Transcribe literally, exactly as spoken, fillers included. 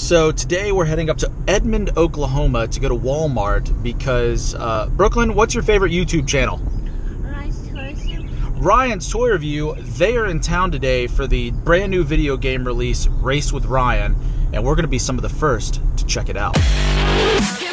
So today we're heading up to Edmond, Oklahoma to go to Walmart because, uh, Brooklyn, what's your favorite YouTube channel? Ryan's Toy Review. Ryan's Toy Review. They are in town today for the brand new video game release, Race with Ryan, and we're going to be some of the first to check it out.